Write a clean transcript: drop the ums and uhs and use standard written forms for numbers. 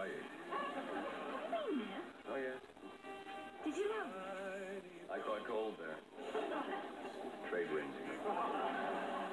are you? Venus? Oh, yes. Did you know? I caught cold there. Trade winds, you know.